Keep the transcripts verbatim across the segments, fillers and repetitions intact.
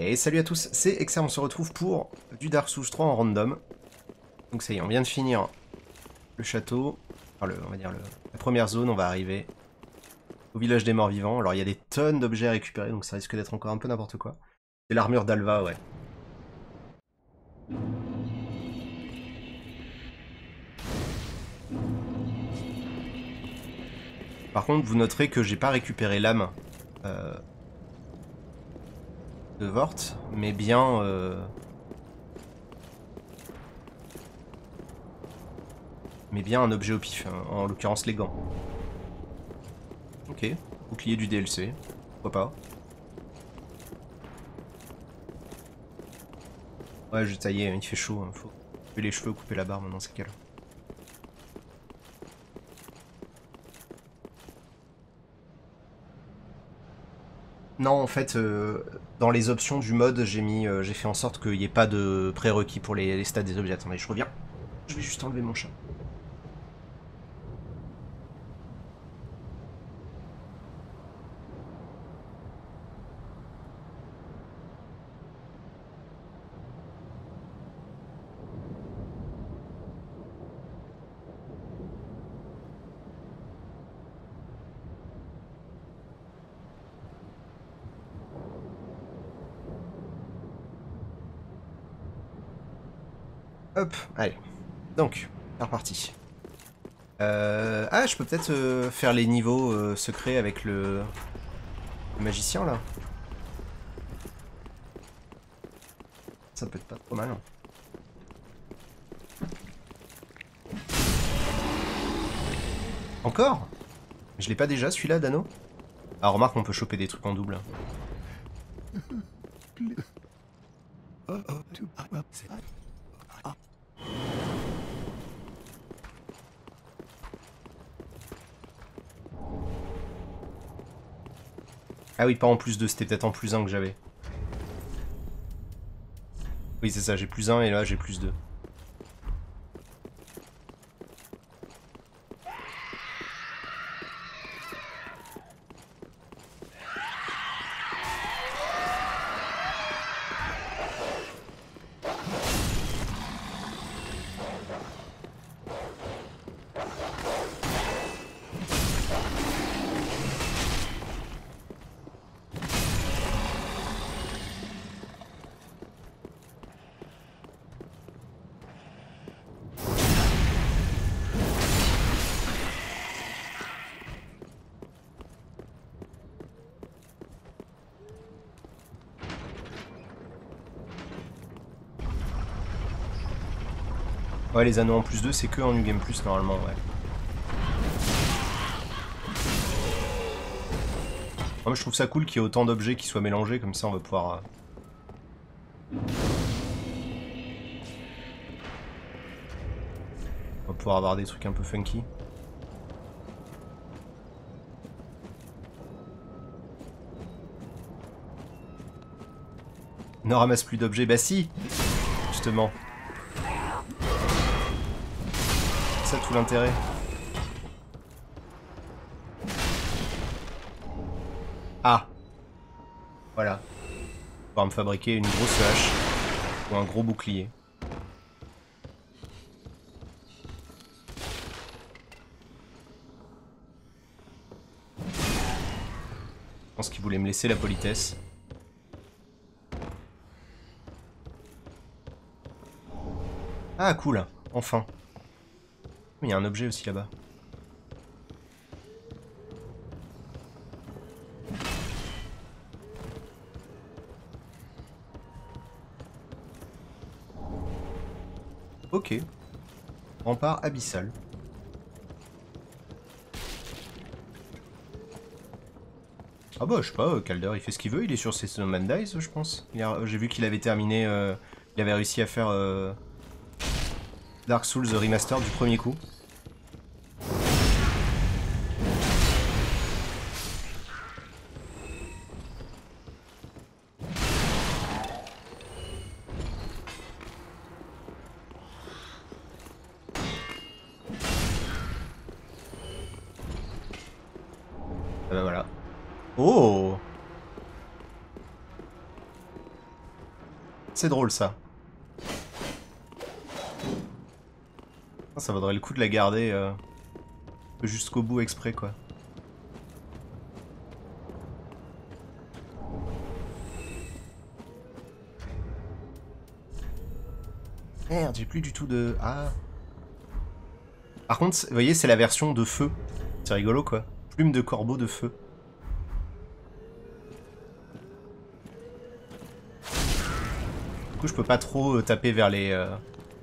Et salut à tous, c'est Exer, on se retrouve pour du Dark Souls trois en random. Donc ça y est, on vient de finir le château, enfin le, on va dire le, la première zone, on va arriver au village des morts vivants. Alors il y a des tonnes d'objets à récupérer, donc ça risque d'être encore un peu n'importe quoi. C'est l'armure d'Alva, ouais. Par contre, vous noterez que j'ai pas récupéré l'âme euh, de Vort, mais bien... Euh, mais bien un objet au pif, hein, en l'occurrence les gants. Ok, bouclier du D L C, pourquoi pas. Ouais, je taillais, il fait chaud, hein, faut couper les cheveux, couper la barbe dans ces cas-là. Non, en fait, euh, dans les options du mode, j'ai mis, euh, j'ai fait en sorte qu'il n'y ait pas de prérequis pour les, les stats des objets. Attendez, je reviens. Je vais juste enlever mon chat. Hop, allez. Donc, c'est reparti. Euh... Ah, je peux peut-être euh, faire les niveaux euh, secrets avec le... le magicien, là. Ça peut être pas trop mal. Hein. Encore? Je l'ai pas déjà, celui-là, d'anneau? Ah, remarque, on peut choper des trucs en double. Ah oui, pas en plus deux, c'était peut-être en plus un que j'avais. Oui, c'est ça, j'ai plus un et là j'ai plus deux. Ouais, les anneaux en plus deux, c'est que en New Game Plus normalement, ouais. Moi, je trouve ça cool qu'il y ait autant d'objets qui soient mélangés, comme ça on va pouvoir... Euh... On va pouvoir avoir des trucs un peu funky. Ne ramasse plus d'objets, bah si, justement. C'est ça tout l'intérêt. Ah, voilà. Pouvoir me fabriquer une grosse hache ou un gros bouclier. Je pense qu'il voulait me laisser la politesse. Ah cool, enfin. Il y a un objet aussi là-bas. Ok. Rempart abyssal. Ah bah je sais pas, Calder il fait ce qu'il veut, il est sur ses Snowman Dice je pense. J'ai vu qu'il avait terminé, euh, il avait réussi à faire euh, Dark Souls The Remaster du premier coup. Ah bah voilà. Oh! C'est drôle ça. Ça vaudrait le coup de la garder euh, jusqu'au bout exprès quoi. Merde, j'ai plus du tout de... Ah. Par contre, vous voyez, c'est la version de feu. C'est rigolo quoi. Plume de corbeau de feu. Du coup, je peux pas trop euh, taper vers les... Euh...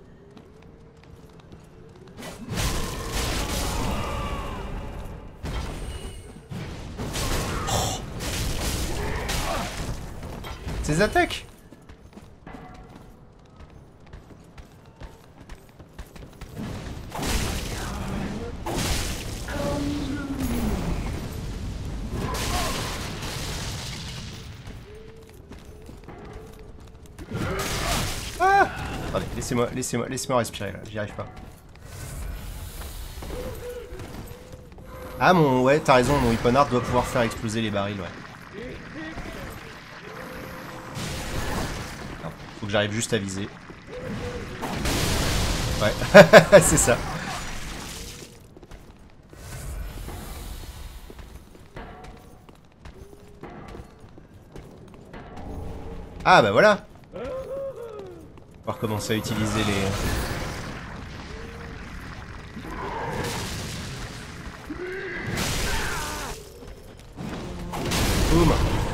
Oh. Ces attaques. Attendez, laissez-moi, laissez-moi, laissez-moi respirer là, j'y arrive pas. Ah mon, ouais, t'as raison, mon Weapon Art doit pouvoir faire exploser les barils, ouais. Non, faut que j'arrive juste à viser. Ouais, c'est ça. Ah bah voilà. On va recommencer à utiliser les... Boum.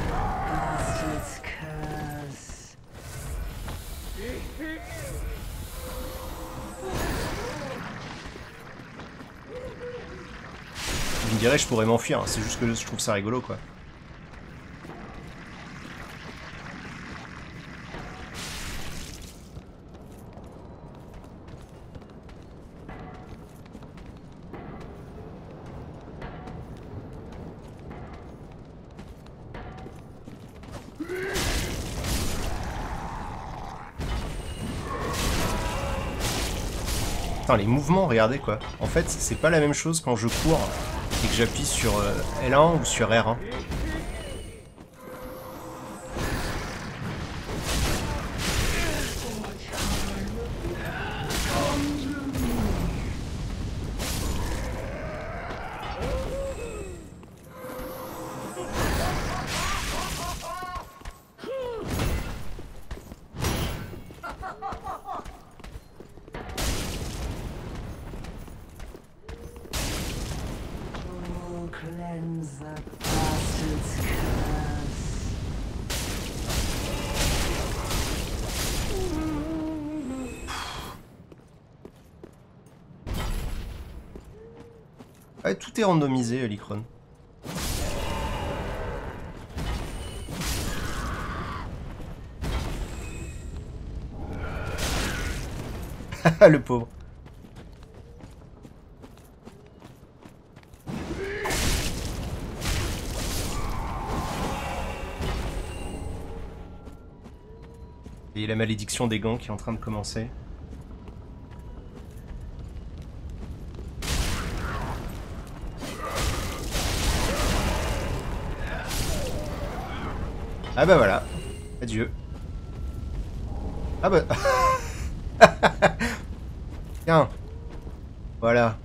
Je me dirais je pourrais m'enfuir, c'est juste que je trouve ça rigolo quoi. Putain, les mouvements, regardez quoi. En fait, c'est pas la même chose quand je cours et que j'appuie sur euh, L un ou sur R un. Ouais, tout est randomisé, Licron. Le pauvre. Et la malédiction des gants qui est en train de commencer. Ah bah voilà. Adieu. Ah bah... Tiens. Voilà.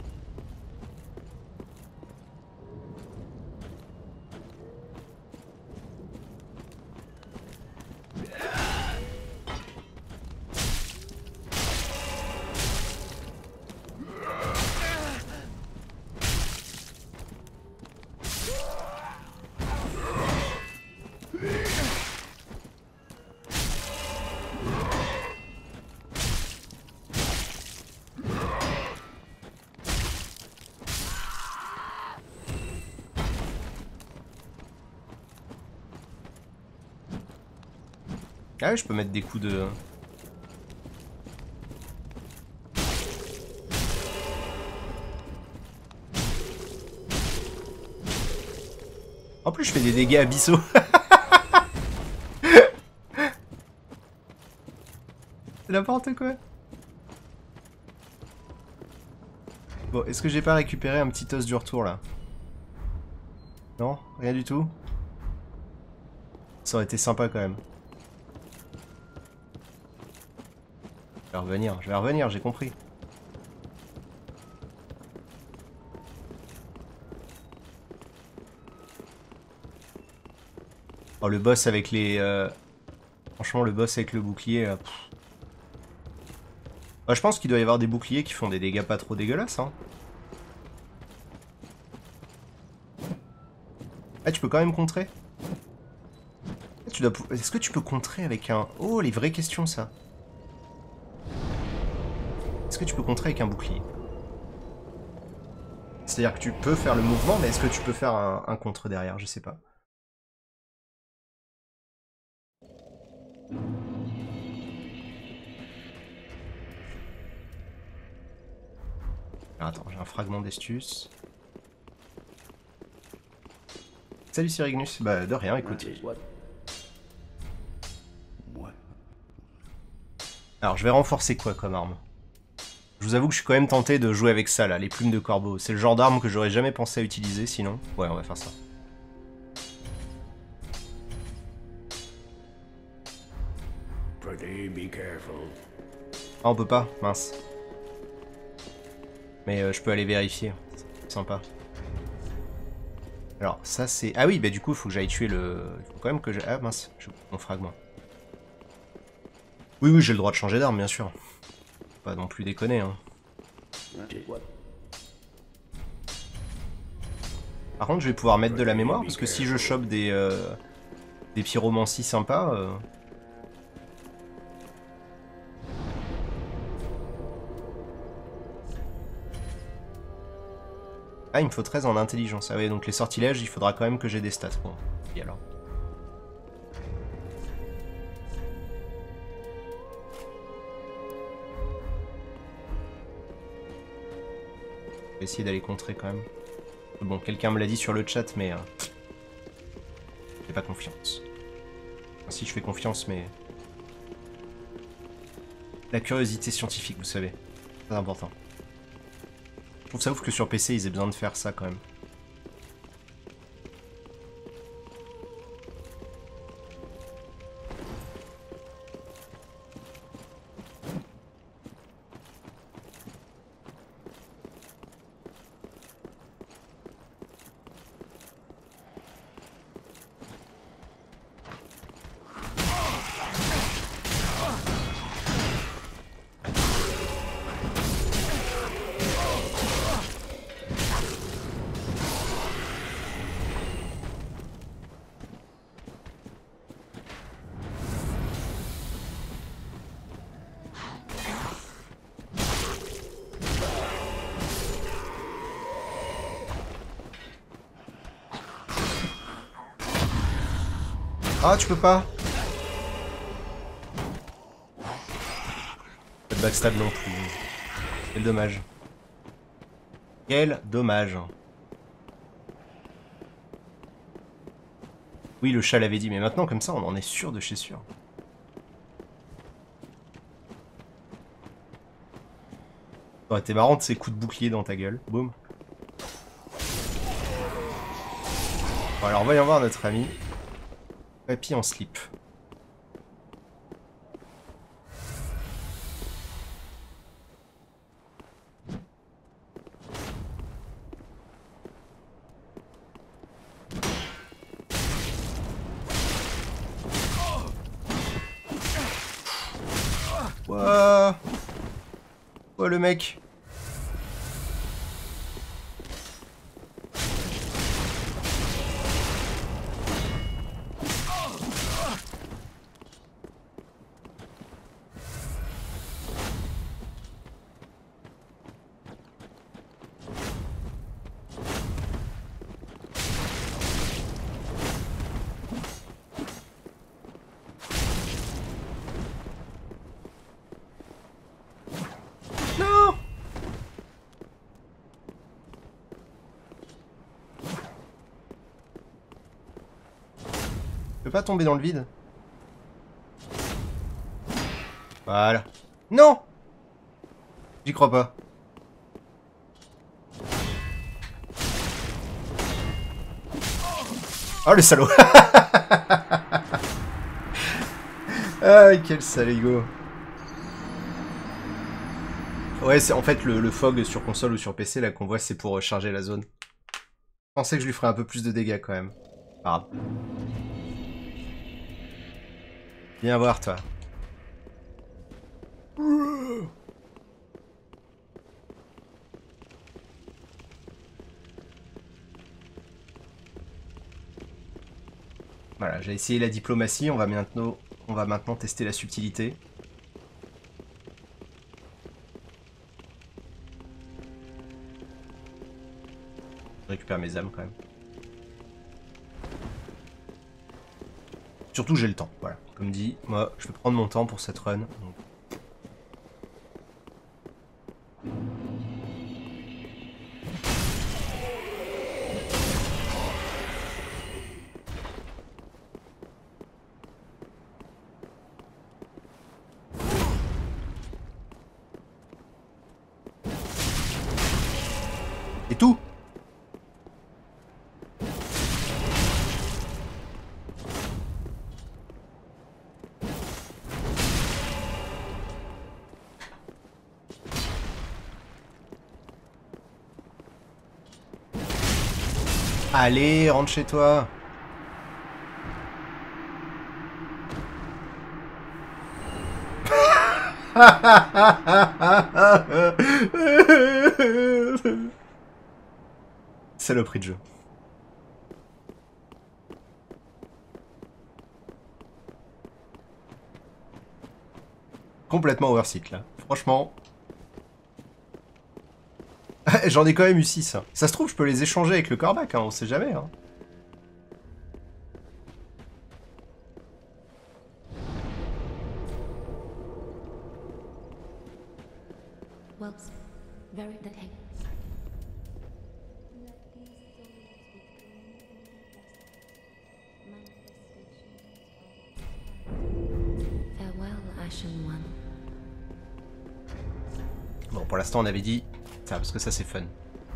Ah ouais, je peux mettre des coups de... En plus, je fais des dégâts abyssaux. C'est n'importe quoi. Bon, est-ce que j'ai pas récupéré un petit os du retour, là? Non? Rien du tout? Ça aurait été sympa, quand même. Je vais revenir, je vais revenir, j'ai compris. Oh, le boss avec les... Euh... Franchement, le boss avec le bouclier... Euh... Bah, je pense qu'il doit y avoir des boucliers qui font des dégâts pas trop dégueulasses. Hein. Ah, tu peux quand même contrer. Tu dois... Est-ce que tu peux contrer avec un... Oh, les vraies questions, ça. Est-ce que tu peux contrer avec un bouclier? C'est-à-dire que tu peux faire le mouvement, mais est-ce que tu peux faire un, un contre derrière? Je sais pas. Alors, attends, j'ai un fragment d'Estus. Salut Cyrignus. Bah, de rien, écoute. Alors, je vais renforcer quoi comme arme? Je vous avoue que je suis quand même tenté de jouer avec ça, là, les plumes de corbeau. C'est le genre d'arme que j'aurais jamais pensé à utiliser, sinon. Ouais, on va faire ça. Ah, on peut pas, mince. Mais euh, je peux aller vérifier. C'est sympa. Alors, ça c'est... Ah oui, bah du coup, il faut que j'aille tuer le... Il faut quand même que j'ai... Ah mince, j'ai mon fragment. Oui, oui, j'ai le droit de changer d'arme, bien sûr. Faut pas non plus déconner, hein. Par contre, je vais pouvoir mettre de la mémoire, parce que si je chope des... Euh, des pyromancies sympas... Euh... Ah, il me faut treize en intelligence. Ah ouais, donc les sortilèges, il faudra quand même que j'ai des stats. Bon, et alors. Je vais essayer d'aller contrer quand même. Bon, quelqu'un me l'a dit sur le chat, mais... Euh... J'ai pas confiance. Enfin, si, je fais confiance, mais... La curiosité scientifique, vous savez. C'est important. Je trouve ça ouf que sur P C, ils aient besoin de faire ça, quand même. Ah, tu peux pas. Pas de backstab non plus. Quel dommage. Quel dommage. Oui, le chat l'avait dit, mais maintenant, comme ça, on en est sûr de chez sûr. Ça aurait été marrant de ces coups de bouclier dans ta gueule. Boum. Bon, alors, voyons voir notre ami. Papy en slip. Wouah. Oh le mec. Je peux pas tomber dans le vide. Voilà. Non! J'y crois pas. Oh le salaud. Ah quel saligo. Ouais, c'est en fait le, le fog sur console ou sur P C là qu'on voit, c'est pour euh, charger la zone. Je pensais que je lui ferais un peu plus de dégâts quand même. Pas grave. Viens voir toi. Voilà, j'ai essayé la diplomatie, on va maintenant, on va maintenant tester la subtilité. Je récupère mes âmes quand même. Surtout j'ai le temps, voilà. Comme dit, moi je peux prendre mon temps pour cette run. Donc. Et tout. Allez, rentre chez toi. Saloperie de jeu. Complètement overcycle là. Franchement. J'en ai quand même eu six. Hein. Ça se trouve, je peux les échanger avec le corbac, hein, on sait jamais. Hein. Bon, pour l'instant, on avait dit ça, parce que ça, c'est fun.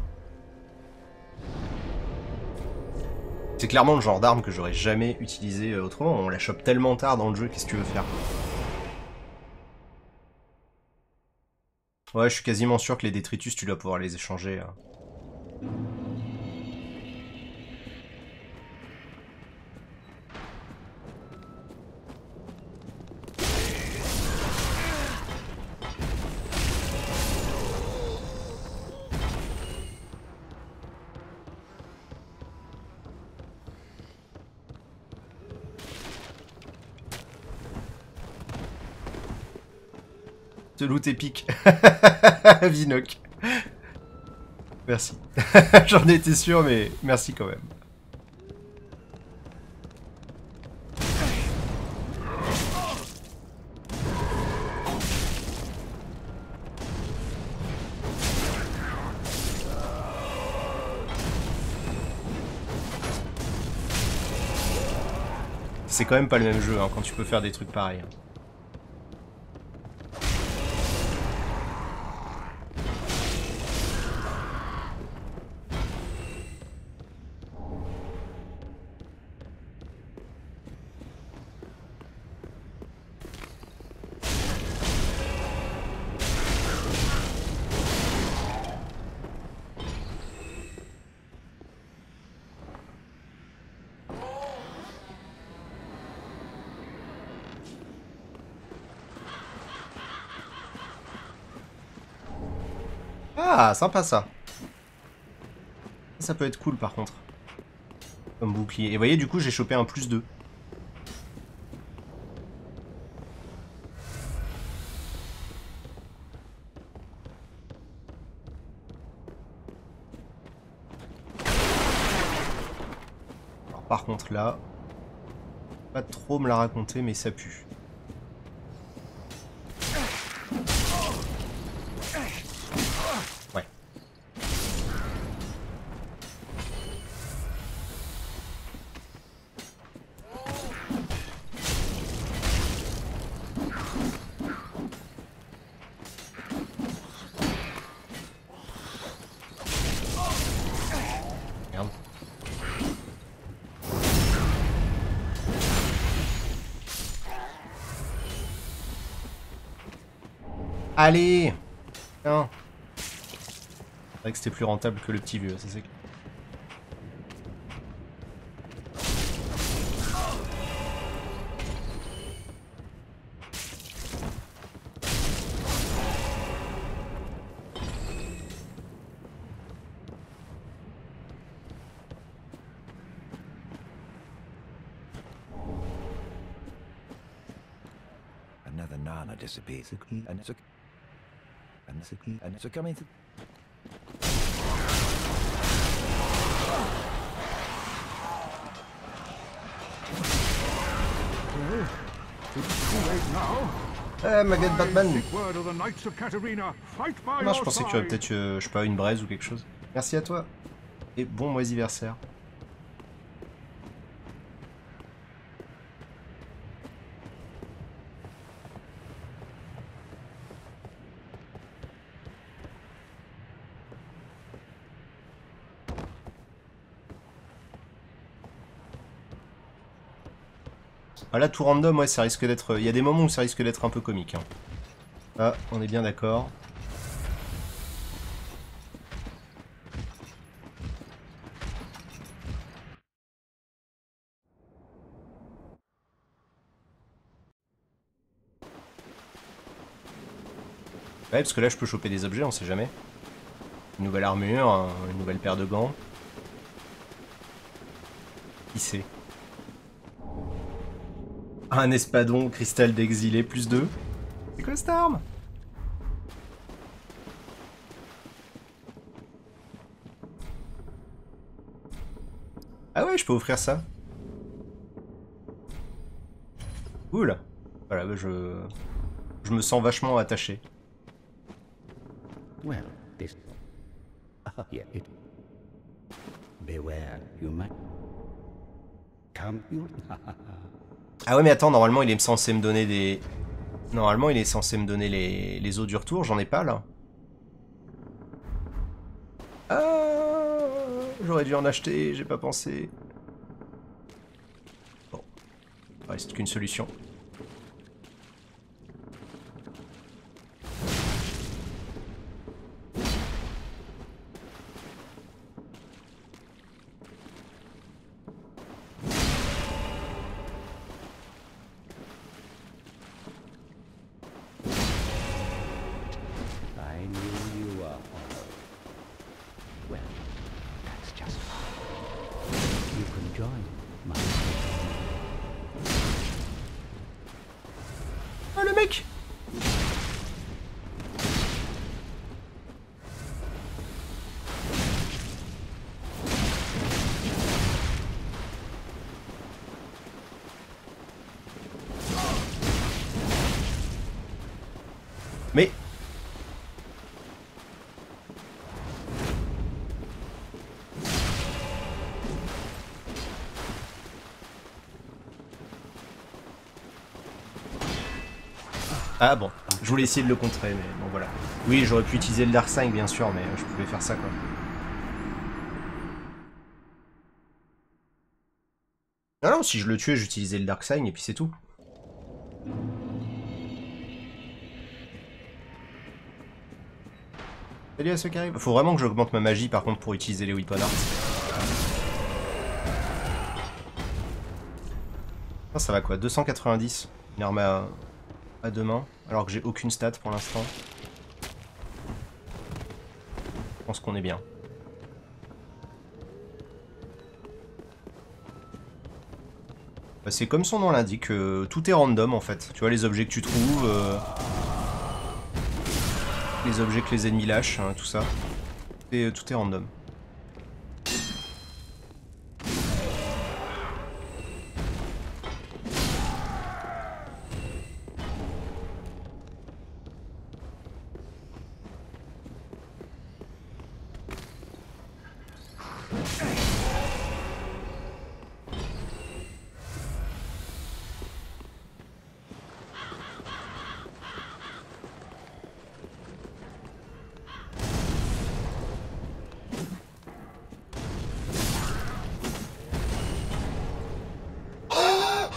C'est clairement le genre d'arme que j'aurais jamais utilisé autrement. On la chope tellement tard dans le jeu, qu'est-ce que tu veux faire? Ouais, je suis quasiment sûr que les détritus, tu dois pouvoir les échanger. Hein. Ce loot épique. Vinoc. Merci. J'en étais sûr, mais merci quand même. C'est quand même pas le même jeu hein, quand tu peux faire des trucs pareils. Hein. Ah, sympa ça. Ça peut être cool par contre. Comme bouclier. Et vous voyez, du coup, j'ai chopé un plus deux. Alors par contre là, pas trop me la raconter, mais ça pue. Ouais. Merde. Allez! Tiens. C'est vrai que c'était plus rentable que le petit vieux, ça c'est clair. Another Nana disappears, and it's a, and it's a, and it's a coming to. Eh, Maguette Batman. Non, je pensais que tu avais peut-être, euh, je sais pas, une braise ou quelque chose. Merci à toi. Et bon moisiversaire. Ah là, tout random, ouais, ça risque d'être... Il y a des moments où ça risque d'être un peu comique. Hein. Ah, on est bien d'accord. Ouais, parce que là, je peux choper des objets, on sait jamais. Une nouvelle armure, une nouvelle paire de gants. Qui sait? Un espadon, cristal d'exilé, plus deux. C'est quoi cette arme? Ah ouais, je peux offrir ça. Cool. Voilà, bah je... Je me sens vachement attaché. Well, this... Ah, yeah, it... Beware, you might... Come, you... Ah ouais, mais attends, normalement, il est censé me donner des... Normalement, il est censé me donner les, les os du retour, j'en ai pas, là. Ah, j'aurais dû en acheter, j'ai pas pensé. Bon. Il reste qu'une solution. I knew you were hollow. Well, that's just fine. You can join my... Ah, le mec! Mais... Ah bon, je voulais essayer de le contrer, mais bon voilà. Oui, j'aurais pu utiliser le Dark cinq bien sûr, mais je pouvais faire ça quoi. Non, non, si je le tuais, j'utilisais le Dark Sign et puis c'est tout. Salut à ceux qui arrivent. Faut vraiment que j'augmente ma magie par contre pour utiliser les Weapon Arts. Ah, ça va quoi, deux cent quatre-vingt-dix. Une arme à, à deux mains, alors que j'ai aucune stat pour l'instant. Je pense qu'on est bien. Bah, c'est comme son nom l'indique, euh, tout est random en fait. Tu vois les objets que tu trouves, euh, les objets que les ennemis lâchent, hein, tout ça. Tout est, tout est random.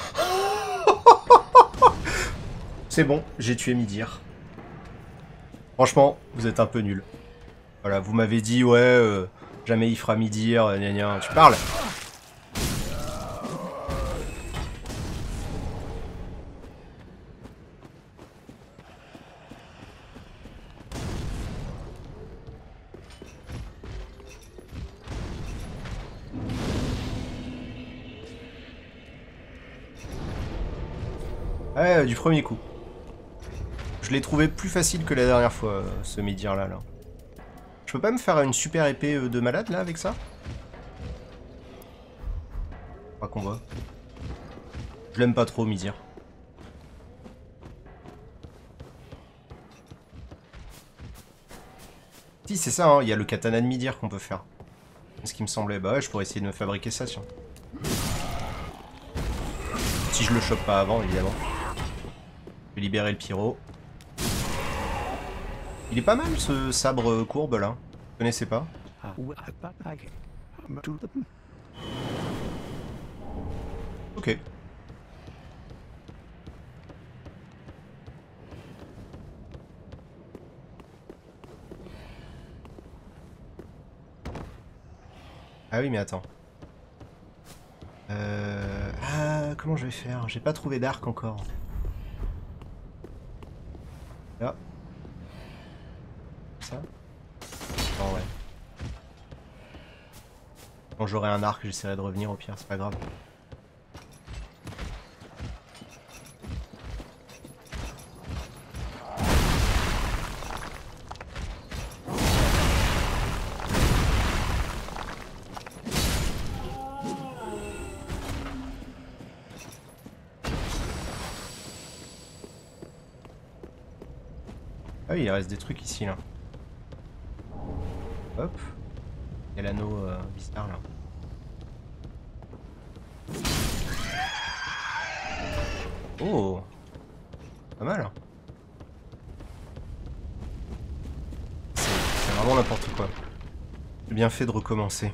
C'est bon, j'ai tué Midir. Franchement, vous êtes un peu nuls. Voilà, vous m'avez dit, ouais, euh, jamais il fera Midir, euh, gna gna. Tu parles? Ouais, du premier coup. Je l'ai trouvé plus facile que la dernière fois, euh, ce Midir là, là. Je peux pas me faire une super épée euh, de malade là avec ça? Pas qu'on voit. Je l'aime pas trop, Midir. Si, c'est ça, hein, il y a le katana de Midir qu'on peut faire. C'est ce qui me semblait. Bah ouais, je pourrais essayer de me fabriquer ça, tiens. Si je le chope pas avant, évidemment. Je vais libérer le pyro. Il est pas mal ce sabre courbe là. Vous connaissez pas? Ah, well, I- I- I- to the- Ok. Ah oui, mais attends. Euh... Ah, comment je vais faire? J'ai pas trouvé d'arc encore. Là. Ça? Non, ouais. Quand j'aurai un arc, j'essaierai de revenir au pire, c'est pas grave. Ah oui, il reste des trucs ici, là. Hop. Il y a l'anneau euh, Vistar, là. Oh! Pas mal, hein. C'est vraiment n'importe quoi. J'ai bien fait de recommencer.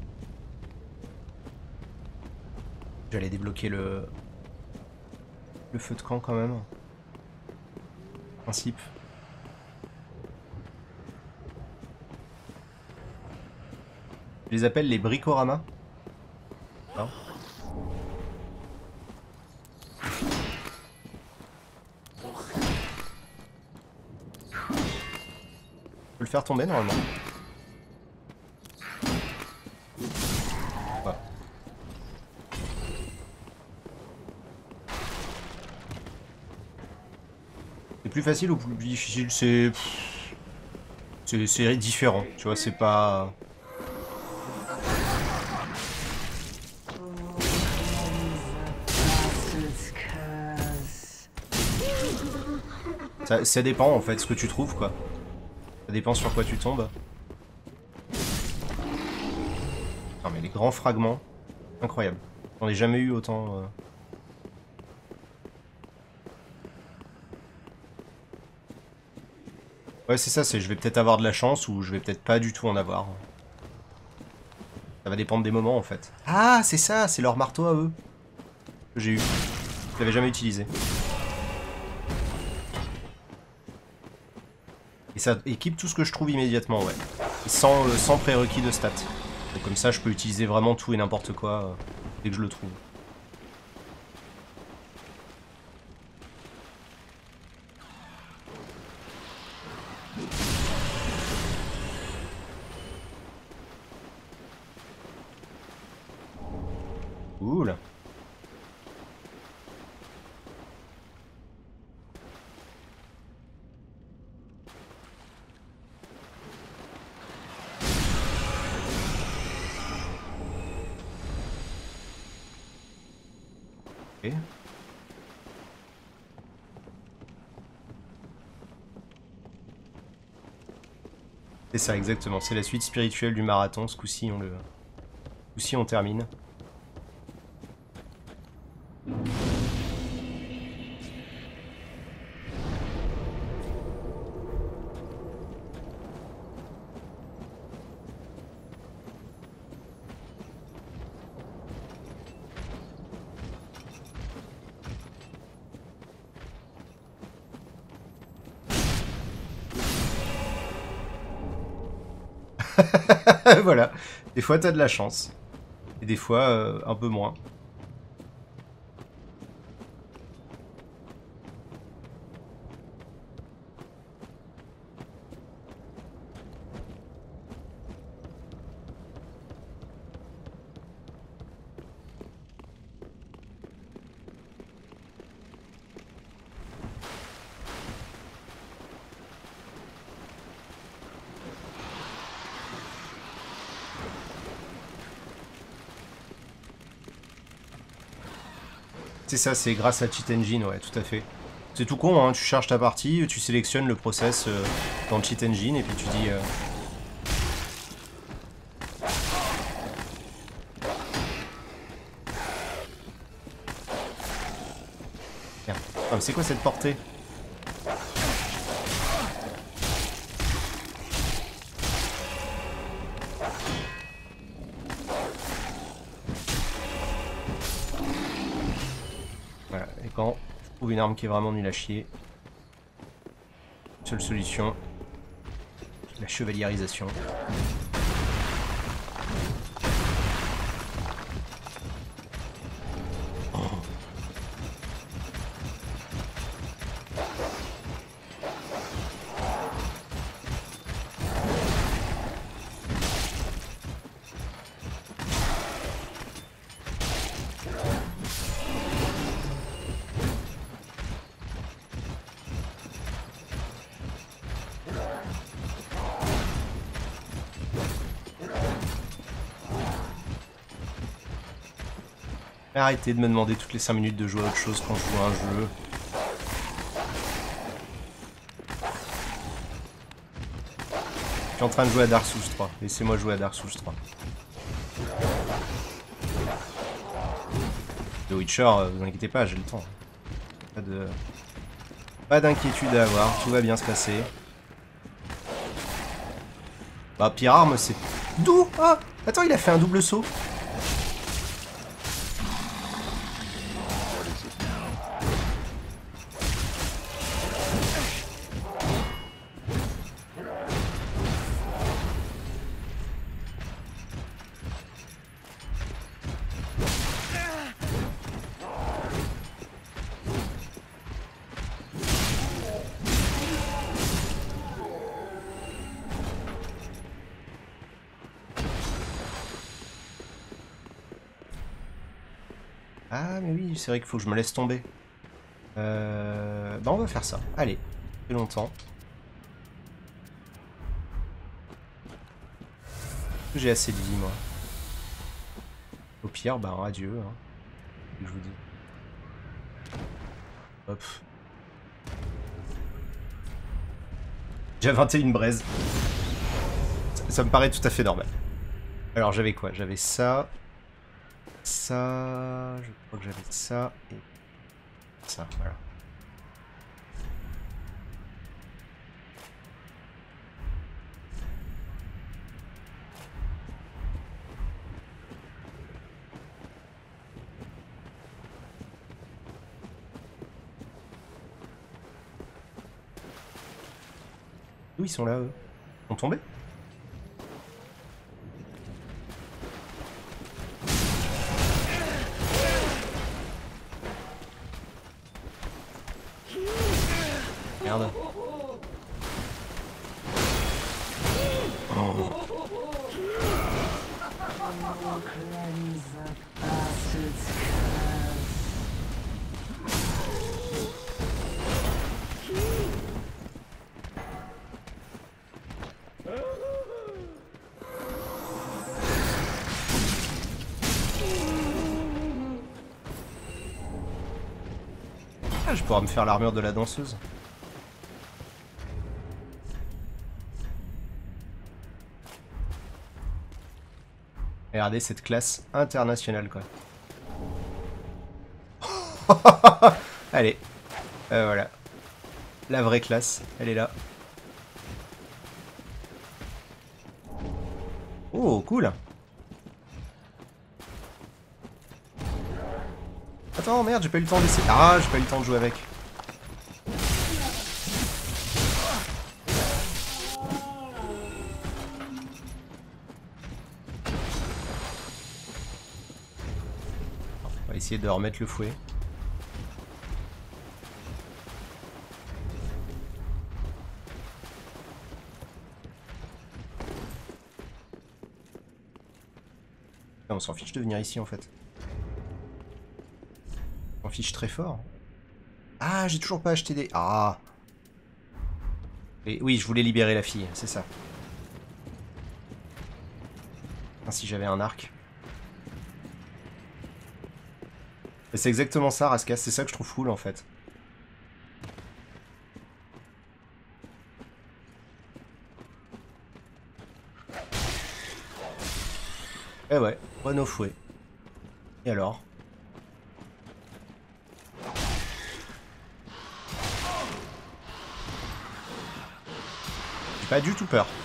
J'allais débloquer le... le feu de camp, quand même. Principe. Je les appelle les bricoramas. Non. Je peux le faire tomber normalement. Ouais. C'est plus facile ou plus difficile? C'est... C'est différent, tu vois, c'est pas... Ça, ça dépend en fait, ce que tu trouves quoi. Ça dépend sur quoi tu tombes. Non mais les grands fragments, incroyable. J'en ai jamais eu autant... Euh... Ouais c'est ça, c'est je vais peut-être avoir de la chance ou je vais peut-être pas du tout en avoir. Ça va dépendre des moments en fait. Ah c'est ça, c'est leur marteau à eux. Que j'ai eu. Je l'avais jamais utilisé. Et ça équipe tout ce que je trouve immédiatement, ouais. Et sans, euh, sans prérequis de stats. Donc comme ça, je peux utiliser vraiment tout et n'importe quoi euh, dès que je le trouve. Cool. Ok. C'est ça, exactement. C'est la suite spirituelle du marathon. Ce coup-ci, on le... Ce coup-ci, on termine. Voilà. Des fois, t'as de la chance. Et des fois, euh, un peu moins. C'est ça, c'est grâce à Cheat Engine, ouais, tout à fait. C'est tout con, hein, tu charges ta partie, tu sélectionnes le process euh, dans le Cheat Engine, et puis tu dis... Euh... Merde. Ah, mais c'est quoi cette portée? Voilà, et quand je trouve une arme qui est vraiment nulle à chier, seule solution, la chevaliérisation. Arrêtez de me demander toutes les cinq minutes de jouer à autre chose quand je joue à un jeu. Je suis en train de jouer à Dark Souls trois. Laissez-moi jouer à Dark Souls trois. The Witcher, vous inquiétez pas, j'ai le temps. Pas de... Pas d'inquiétude à avoir, tout va bien se passer. Bah, pire arme, c'est... D'où? Ah! Attends, il a fait un double saut. Ah mais oui, c'est vrai qu'il faut que je me laisse tomber. Euh... Bah on va faire ça. Allez, ça fait longtemps. J'ai assez de vie moi. Au pire, bah adieu. Hein. Je vous dis. Hop. J'ai vingt et une braises. Ça, ça me paraît tout à fait normal. Alors j'avais quoi? J'avais ça. Ça, je crois que j'avais ça et ça, voilà. Où ils sont là, eux? Ils sont tombés? Merde. Oh. Ah, je pourrais me faire l'armure de la danseuse. Regardez cette classe internationale quoi. Allez, euh, voilà. La vraie classe, elle est là. Oh, cool. Attends, merde, j'ai pas eu le temps d'essayer. Ah, j'ai pas eu le temps de jouer avec. Essayer de remettre le fouet. On s'en fiche de venir ici en fait. On s'en fiche très fort. Ah, j'ai toujours pas acheté des... Ah. Et oui, je voulais libérer la fille, c'est ça. Ah, si j'avais un arc. Et c'est exactement ça, Raskas, c'est ça que je trouve cool en fait. Eh ouais, bon au fouet. Et alors? J'ai pas du tout peur.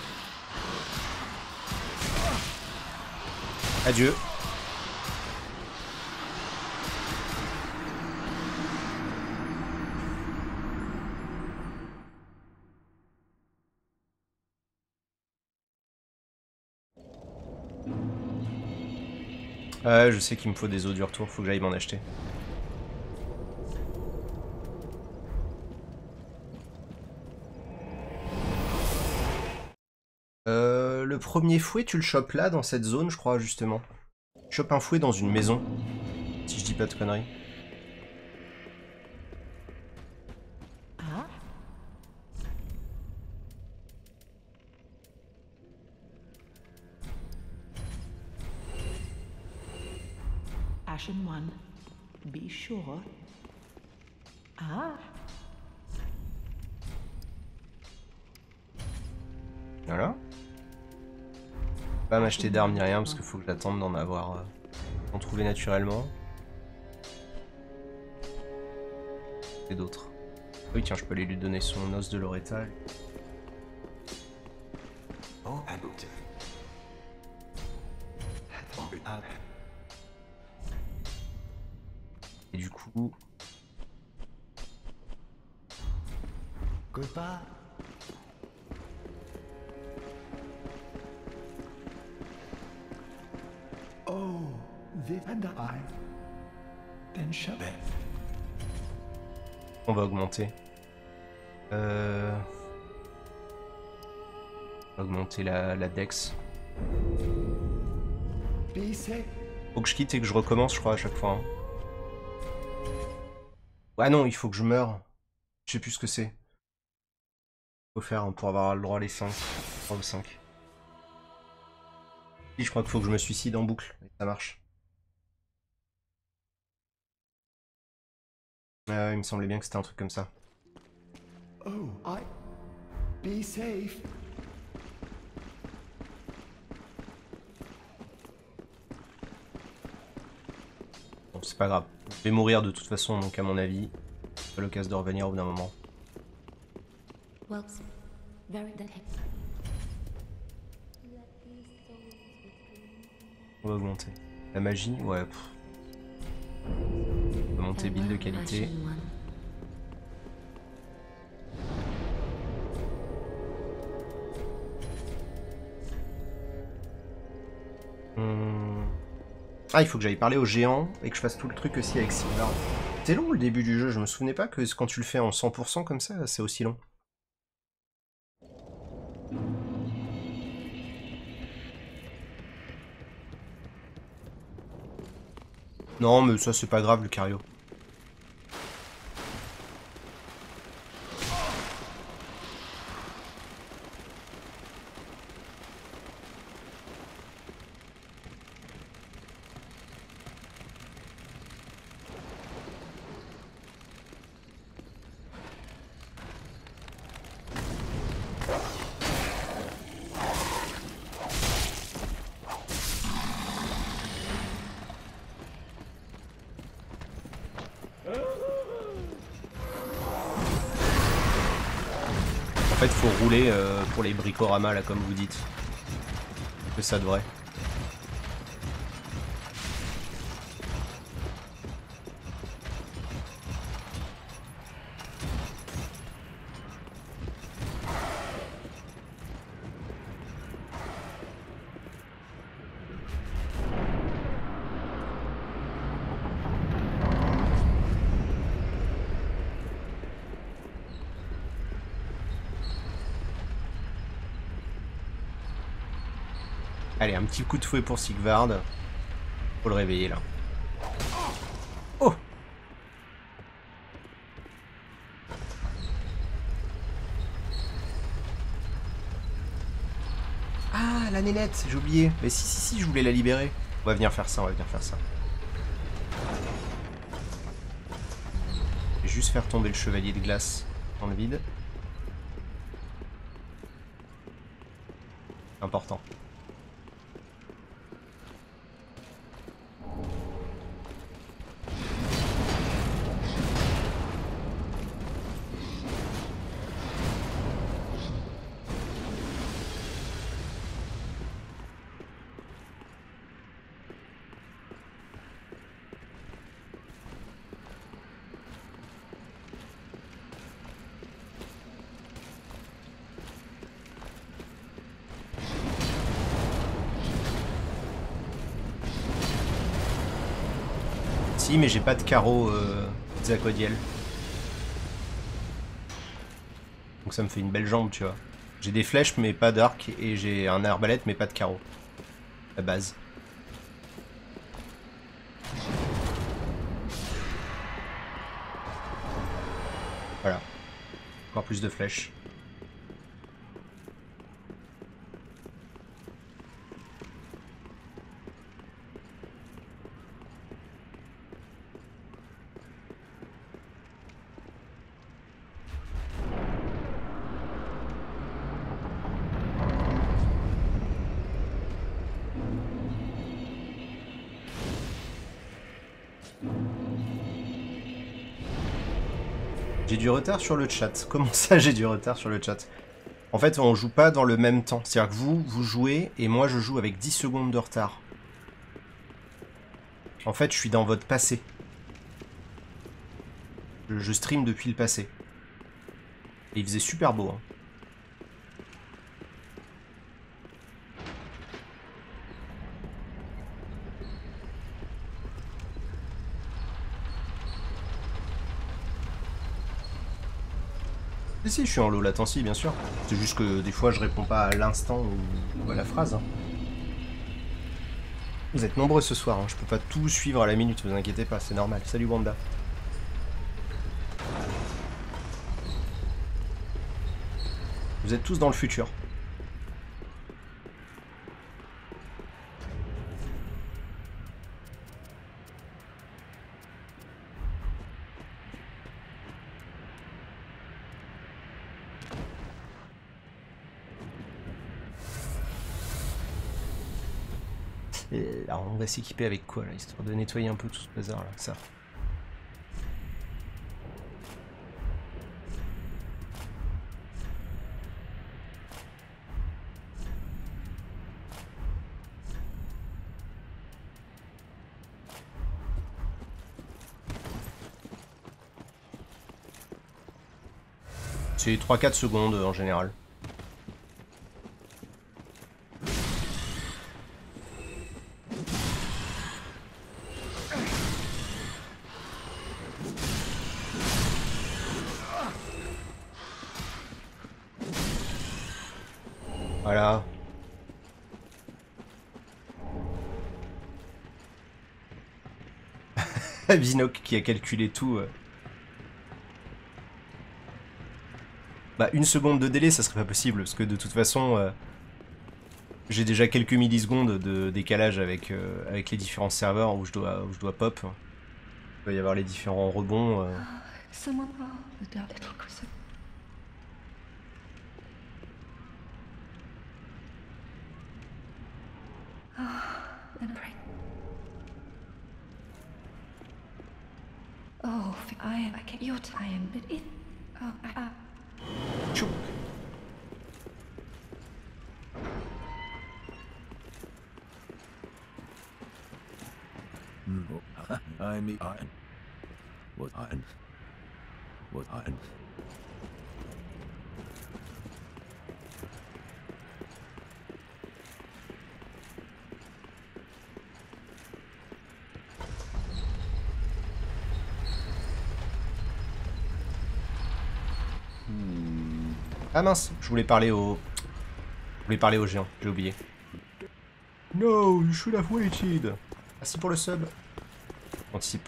Adieu. Ouais, je sais qu'il me faut des os du retour, faut que j'aille m'en acheter. Euh, le premier fouet, tu le chopes là, dans cette zone, je crois, justement. Tu chopes un fouet dans une maison, si je dis pas de conneries. Ah. Ashen one, be sure. Ah. Voilà. Pas m'acheter d'armes ni rien parce qu'il faut que j'attende d'en avoir, euh, d'en trouver naturellement. Et d'autres. Oui, tiens, je peux aller lui donner son os de Loretta. Oh, and Et du coup... goodbye. Oh, this and I. Then shall be. On va augmenter. Euh... On va augmenter la, la dex. Be safe. Faut que je quitte et que je recommence, je crois, à chaque fois. Hein. Ouais, non, il faut que je meure. Je sais plus ce que c'est. Faut faire hein, pour avoir le droit à les cinq. trois ou cinq. Si, je crois qu'il faut que je me suicide en boucle. Et ça marche. Euh, il me semblait bien que c'était un truc comme ça. Oh, I. Be safe. Bon, c'est pas grave. Je vais mourir de toute façon, donc à mon avis, c'est pas l'occasion de revenir au bout d'un moment. Well, very that On va augmenter. La magie, ouais. Pff. On va monter build de qualité. Hum... Ah, il faut que j'aille parler aux géants et que je fasse tout le truc aussi avec Silver. C'est long le début du jeu, je me souvenais pas que quand tu le fais en cent pour cent comme ça, c'est aussi long. Non, mais ça c'est pas grave, Lucario. En fait, faut rouler euh, pour les bricoramas, là, comme vous dites. Que ça devrait. Allez, un petit coup de fouet pour Sigvard. Faut le réveiller là. Oh! Ah, la nénette, j'ai oublié. Mais si, si, si, je voulais la libérer. On va venir faire ça, on va venir faire ça. Je vais juste faire tomber le chevalier de glace dans le vide. Important. Si, mais j'ai pas de carreau euh, Zaquodiel. Donc ça me fait une belle jambe, tu vois. J'ai des flèches mais pas d'arc, et j'ai un arbalète mais pas de carreau. La base. Voilà. Encore plus de flèches. J'ai du retard sur le chat. Comment ça, j'ai du retard sur le chat? En fait, on joue pas dans le même temps. C'est-à-dire que vous, vous jouez, et moi, je joue avec dix secondes de retard. En fait, je suis dans votre passé. Je, je stream depuis le passé. Et il faisait super beau, hein. Si, si, je suis en low latency, bien sûr. C'est juste que des fois, je réponds pas à l'instant ou, ou à la phrase. Hein. Vous êtes nombreux ce soir, hein. Je peux pas tout suivre à la minute, vous inquiétez pas, c'est normal. Salut Wanda. Vous êtes tous dans le futur. Et alors on va s'équiper avec quoi là, histoire de nettoyer un peu tout ce bazar là, ça. C'est trois quatre secondes en général. Voilà. Binoc qui a calculé tout. Euh. Bah une seconde de délai ça serait pas possible parce que de toute façon euh, j'ai déjà quelques millisecondes de décalage avec, euh, avec les différents serveurs où je dois, où je dois pop. Il va y avoir les différents rebonds. Euh. Someone roll the dark little crucifix. Oh, and pray. Oh, I am. I get your time, but it. Oh, I. Uh, Tchou. I'm the iron. What iron? What iron? Ah mince, je voulais parler au... Je voulais parler aux géants, j'ai oublié. No, you should have waited. Merci pour le sub. Anticipe.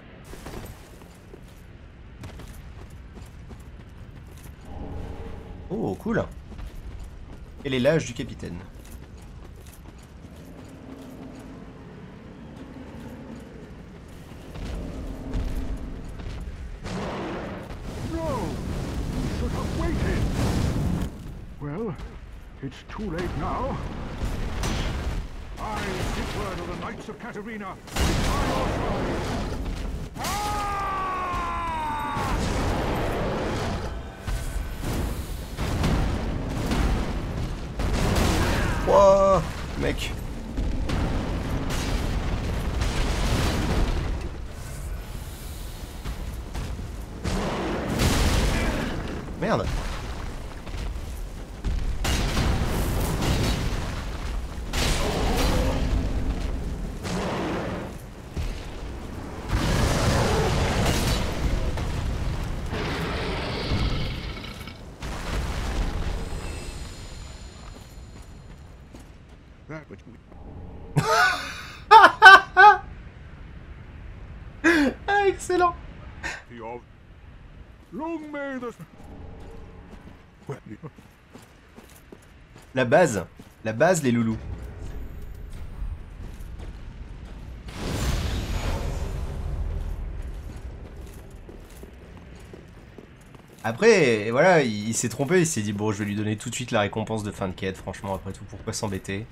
Oh, cool. Quel est l'âge du capitaine? Well, it's too late now. I give word of the Knights of Katarina. By your side. Wouah, mec. Merde. That which we Ah, excellent. of long may the well, La base. La base, les loulous. Après, voilà, il, il s'est trompé, il s'est dit, bon, je vais lui donner tout de suite la récompense de fin de quête, franchement, après tout, pourquoi s'embêter?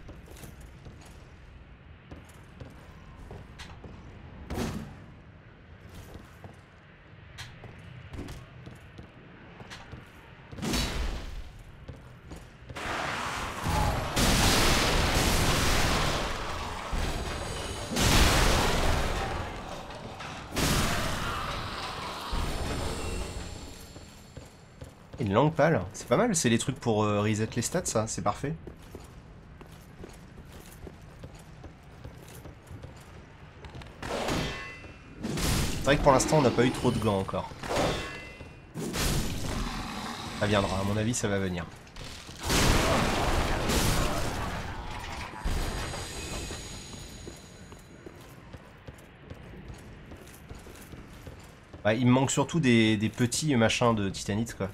Une langue pâle, c'est pas mal, c'est les trucs pour euh, reset les stats, ça, c'est parfait. C'est vrai que pour l'instant on n'a pas eu trop de gants encore. Ça viendra, à mon avis ça va venir. Bah, il me manque surtout des, des petits machins de titanite quoi.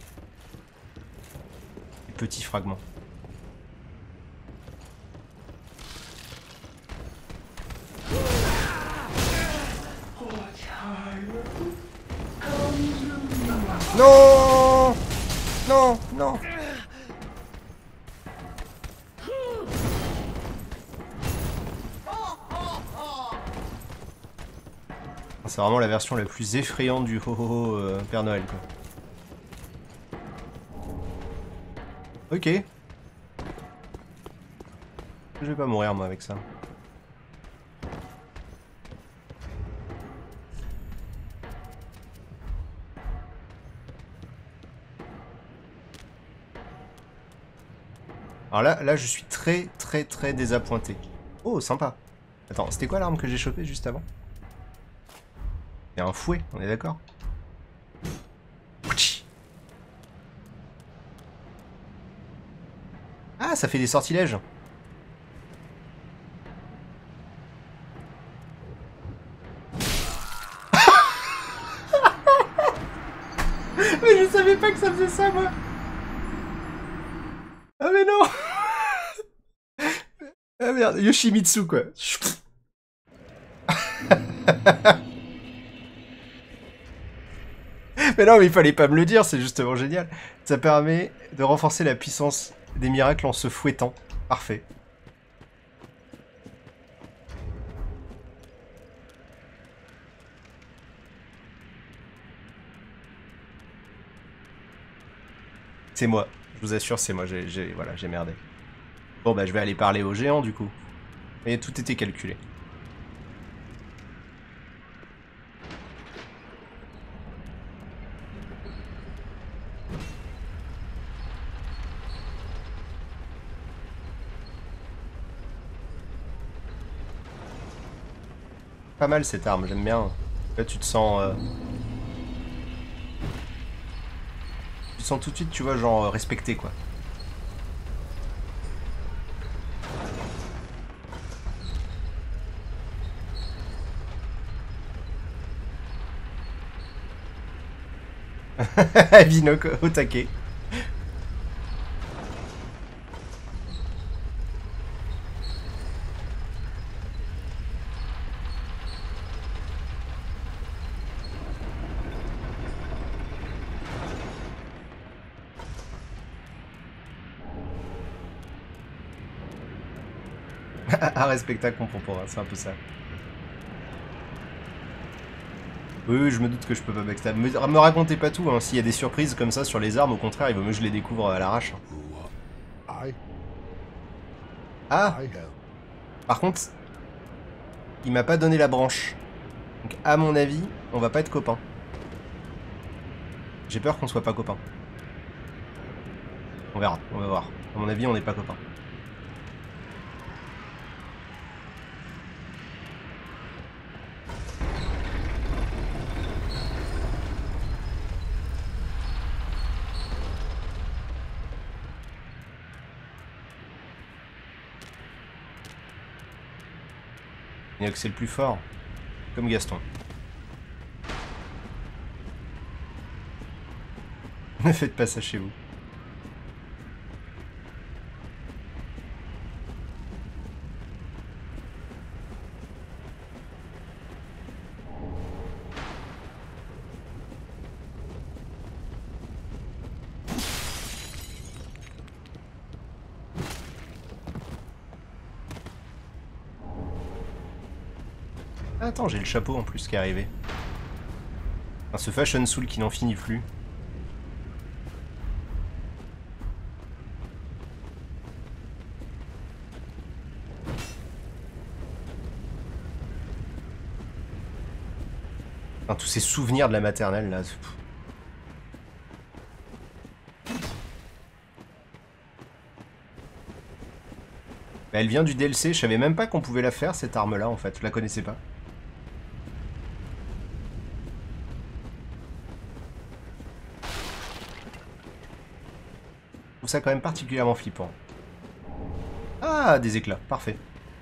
Petits fragments. Non, non, non. C'est vraiment la version la plus effrayante du ho ho ho euh, Père Noël quoi. Ok. Je vais pas mourir moi avec ça. Alors là, là je suis très très très désappointé. Oh sympa. Attends, c'était quoi l'arme que j'ai chopée juste avant? C'est un fouet, on est d'accord? Ah, ça fait des sortilèges. Mais je savais pas que ça faisait ça, moi. Ah mais non. Ah merde, Yoshimitsu, quoi. Mais non, mais il fallait pas me le dire, c'est justement génial. Ça permet de renforcer la puissance des miracles en se fouettant. Parfait. C'est moi. Je vous assure, c'est moi. J'ai, j'ai, voilà, j'ai merdé. Bon, bah, je vais aller parler aux géants, du coup. Et tout était calculé. Pas mal cette arme, j'aime bien. Là tu te sens... Euh... Tu te sens tout de suite, tu vois, genre euh, respecté quoi. Binoc au taquet. Art et spectacle contemporain, c'est un peu ça. Oui, oui, je me doute que je peux pas backstab. Me, me racontez pas tout, hein. S'il y a des surprises comme ça sur les armes, au contraire, il vaut mieux que je les découvre à l'arrache. I, Ah, I help. par contre, il m'a pas donné la branche. Donc à mon avis, on va pas être copains. J'ai peur qu'on soit pas copains. On verra, on va voir. À mon avis, on n'est pas copains. Binoc, c'est le plus fort. Comme Gaston. Ne faites pas ça chez vous. Attends, j'ai le chapeau en plus qui est arrivé. Enfin, ce Fashion Soul qui n'en finit plus. Enfin, tous ces souvenirs de la maternelle là. Pff. Bah, elle vient du D L C, je savais même pas qu'on pouvait la faire cette arme là en fait, je la connaissais pas. Je trouve ça quand même particulièrement flippant. Ah, des éclats, parfait.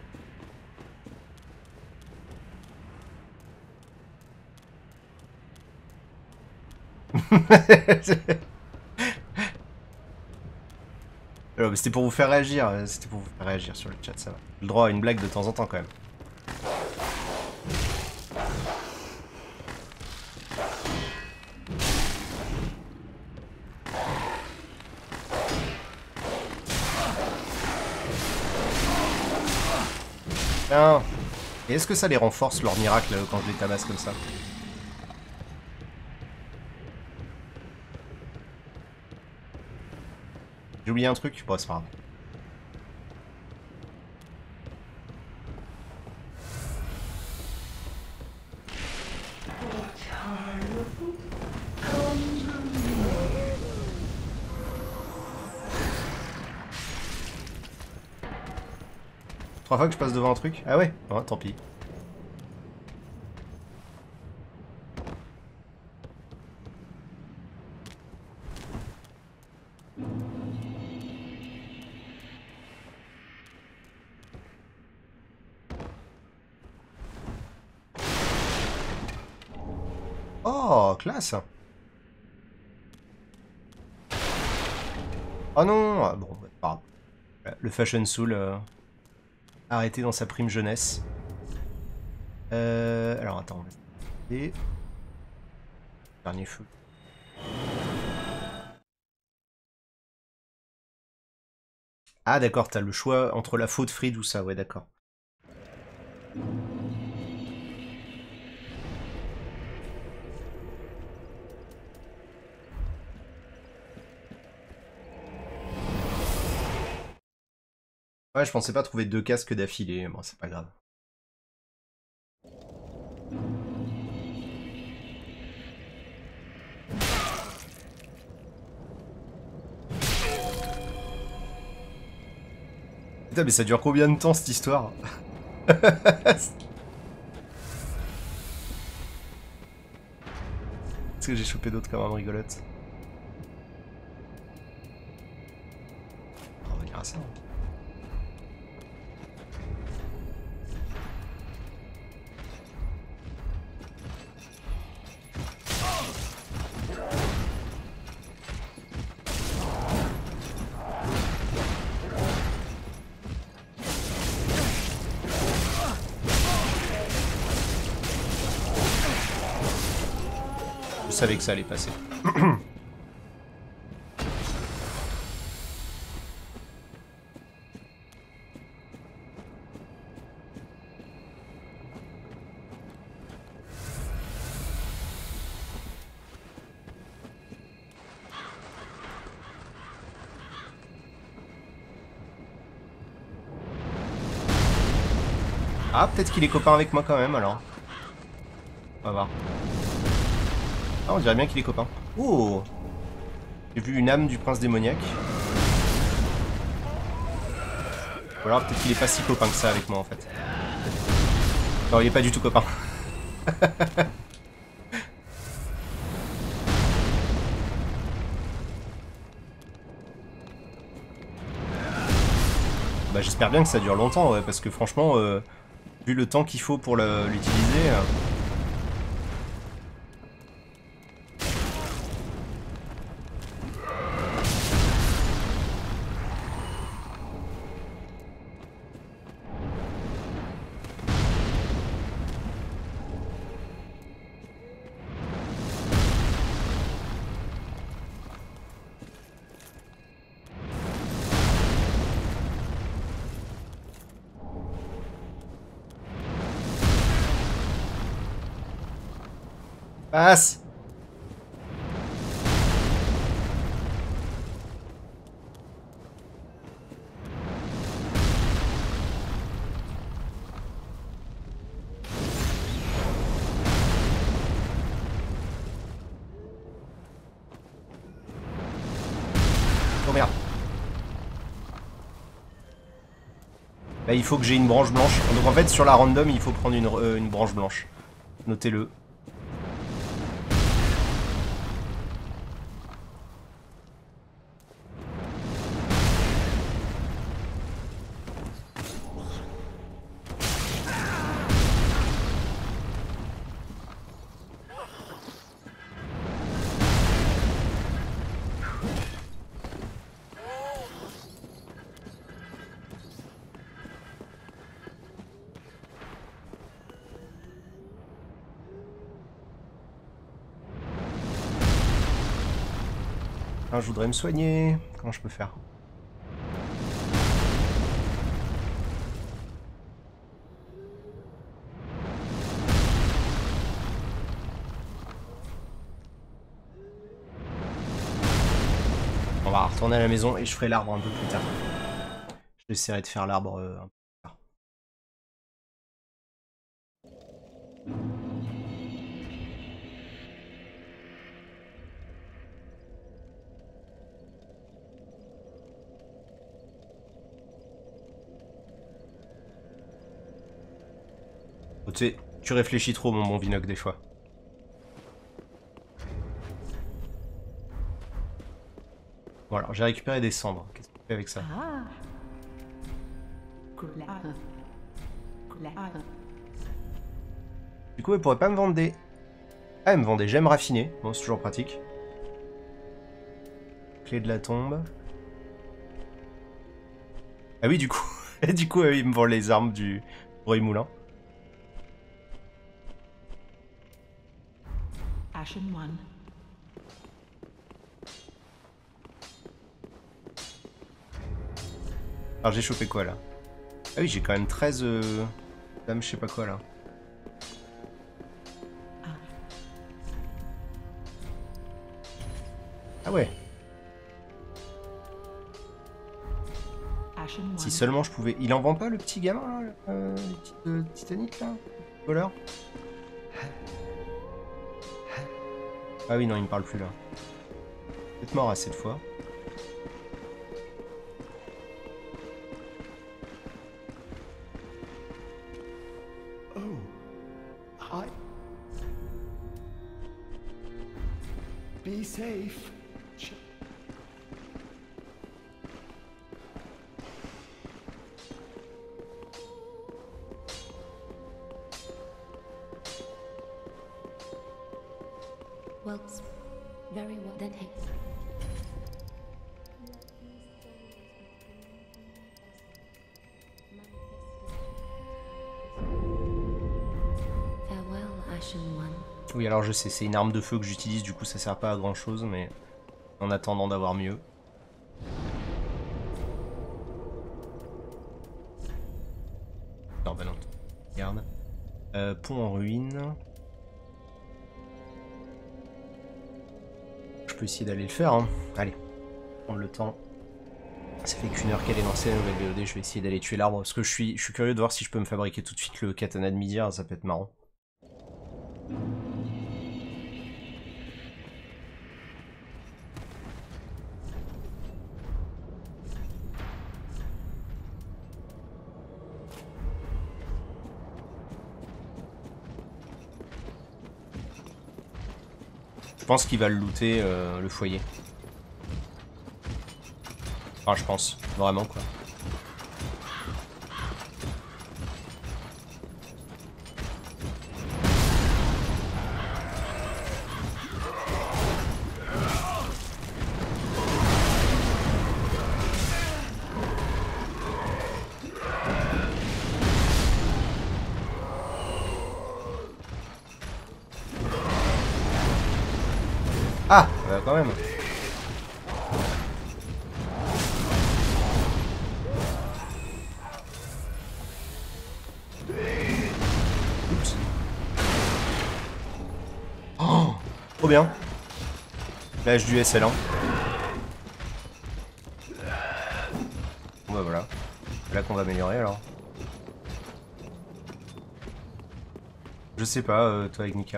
C'était pour vous faire réagir, c'était pour vous faire réagir sur le chat, ça va. Le droit à une blague de temps en temps quand même. Tiens. Et est-ce que ça les renforce leur miracle quand je les tabasse comme ça? J'ai oublié un truc? Bon, c'est pas grave. Trois fois que je passe devant un truc? Ah ouais? Oh, tant pis. Oh, classe! Oh non! Ah, bon, bah, pas grave. Le Fashion Soul euh, arrêté dans sa prime jeunesse. Euh, alors attends, on va essayer. Dernier feu. Ah d'accord, t'as le choix entre la faute Fried ou ça, ouais d'accord. Ouais, je pensais pas trouver deux casques d'affilée, bon c'est pas grave. Putain, mais ça dure combien de temps cette histoire? Est-ce que j'ai chopé d'autres quand même rigolotes? On va revenir à ça. savais que ça allait passer. Ah, peut-être qu'il est copain avec moi quand même, alors. On va voir. Ah, on dirait bien qu'il est copain. Oh! J'ai vu une âme du prince démoniaque. Ou alors peut-être qu'il est pas si copain que ça avec moi, en fait. Non, il est pas du tout copain. Bah, j'espère bien que ça dure longtemps, ouais, parce que franchement, euh, vu le temps qu'il faut pour l'utiliser... Euh... Passe! Oh merde. Là, il faut que j'ai une branche blanche. Donc en fait, sur la random, il faut prendre une, euh, une branche blanche. Notez-le. Ah, je voudrais me soigner. Comment je peux faire? On va retourner à la maison et je ferai l'arbre un peu plus tard. J'essaierai de faire l'arbre euh, un peu plus tard. Oh, tu sais, tu réfléchis trop, mon bon Vinoc, des fois. Bon, alors, j'ai récupéré des cendres. Qu'est-ce que tu fais avec ça? Ah. Couleur. Couleur. Du coup, elle pourrait pas me vendre des... Ah, elle me vend des gemmes raffinées. Bon, c'est toujours pratique. Clé de la tombe. Ah oui, du coup... du coup, il me vend les armes du bruit moulin. Ashen one. Alors, j'ai chopé quoi, là? Ah oui, j'ai quand même treize... Euh... dames, je sais pas quoi, là. Ah ouais. Si seulement je pouvais... Il en vend pas, le petit gamin, là, euh, le petit euh, Titanic, là? Le voleur? Ah oui, non, il me parle plus, là. Peut-être mort à cette fois. Oh, I... Be safe. Well, very well. Then hey. Farewell, Ashen One. Oui, alors je sais, c'est une arme de feu que j'utilise, du coup ça sert pas à grand chose, mais en attendant d'avoir mieux. Non, bah non, regarde. Euh, pont en ruine. Je peux essayer d'aller le faire, hein. Allez, prendre le temps. Ça fait qu'une heure qu'elle est lancée la nouvelle V O D, je vais essayer d'aller tuer l'arbre, parce que je suis, je suis curieux de voir si je peux me fabriquer tout de suite le katana de Midir, ça peut être marrant. Je pense qu'il va le looter, euh, le foyer. Enfin, je pense. Vraiment, quoi. Ah, bah quand même. Oups. Oh, trop bien. L'âge du S L un. Bon bah voilà. C'est là qu'on va améliorer alors. Je sais pas, euh, toi avec Nika.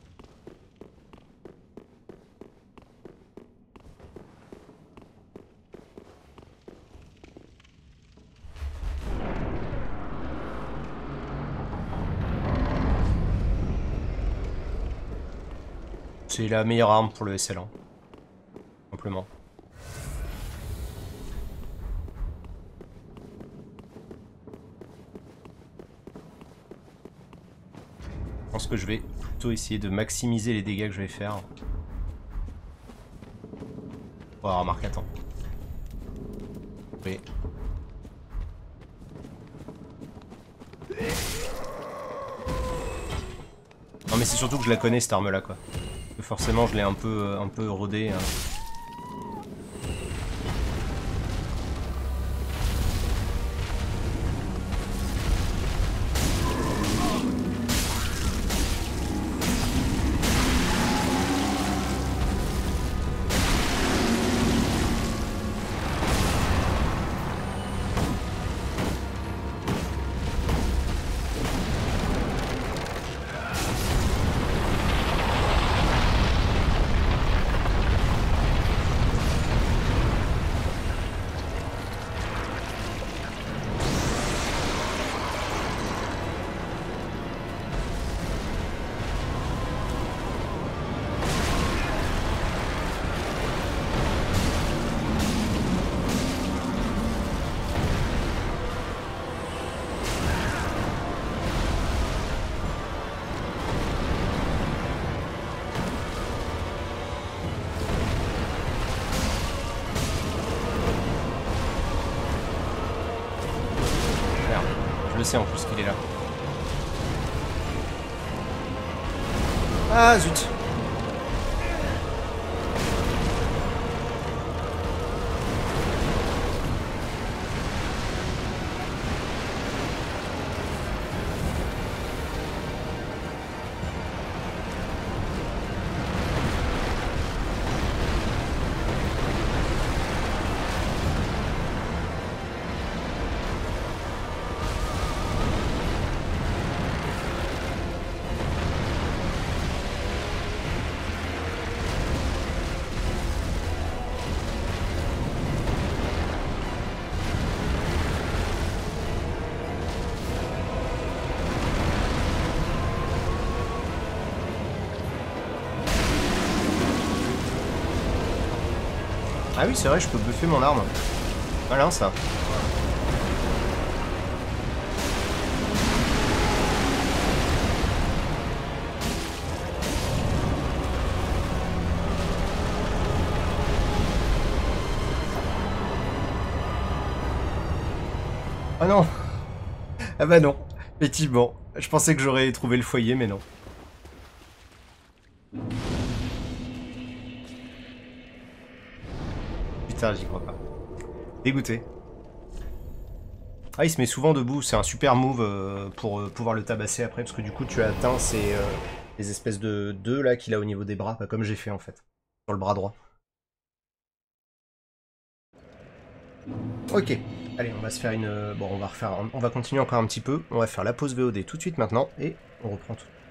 C'est la meilleure arme pour le S L un. Simplement. Je pense que je vais plutôt essayer de maximiser les dégâts que je vais faire. Oh, remarque, attends. Oui. Non mais c'est surtout que je la connais cette arme là quoi. Forcément je l'ai un peu un peu rodée. Hein. Je le sais en plus qu'il est là. Ah zut. Ah oui, c'est vrai, je peux buffer mon arme. Malin ça. Ah non. Ah bah non. Effectivement. Je pensais que j'aurais trouvé le foyer, mais non. Putain, j'y crois pas. Dégoûté. Ah, il se met souvent debout, c'est un super move euh, pour euh, pouvoir le tabasser après, parce que du coup tu as atteint ces euh, les espèces de deux là qu'il a au niveau des bras, bah, comme j'ai fait en fait, sur le bras droit. Ok, allez, on va se faire une... Bon, on va refaire... On va continuer encore un petit peu, on va faire la pause V O D tout de suite maintenant, et on reprend tout.